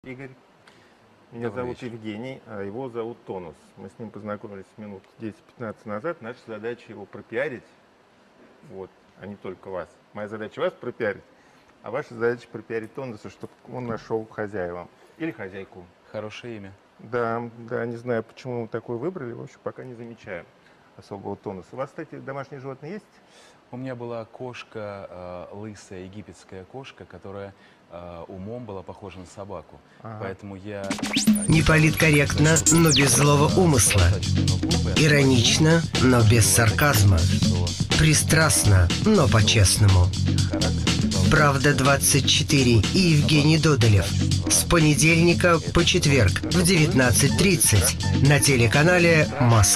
Игорь. Меня зовут Евгений, а его зовут Тонус. Мы с ним познакомились минут 10-15 назад. Наша задача его пропиарить, вот, а не только вас. Моя задача вас пропиарить, а ваша задача пропиарить Тонуса, чтобы он нашел хозяевам. Или хозяйку. Хорошее имя. Да, да, не знаю, почему вы такое выбрали, в общем, пока не замечаю особого Тонуса. У вас, кстати, домашние животные есть? У меня была кошка, лысая египетская кошка, которая умом была похожа на собаку. Поэтому я... Не политкорректно, но без злого умысла. Иронично, но без сарказма. Пристрастно, но по-честному. «Правда-24» и Евгений Додолев. С понедельника по четверг в 19:30 на телеканале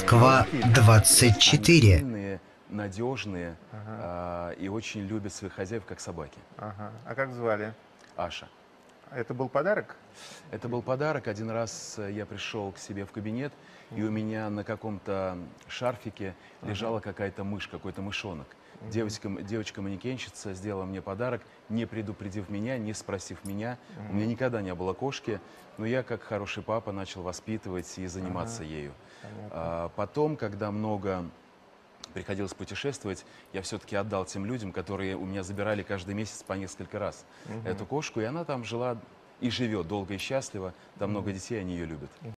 «Москва-24». Надежные и очень любят своих хозяев, как собаки. Ага. А как звали? Аша. Это был подарок? Это был подарок. Один раз я пришел к себе в кабинет, и у меня на каком-то шарфике лежала какая-то мышь, какой-то мышонок. Девочка-манекенщица сделала мне подарок, не предупредив меня, не спросив меня. У меня никогда не было кошки, но я, как хороший папа, начал воспитывать и заниматься ею. Потом, когда приходилось путешествовать, я все-таки отдал тем людям, которые у меня забирали каждый месяц по несколько раз эту кошку, и она там жила и живет долго и счастливо, там много детей, они ее любят.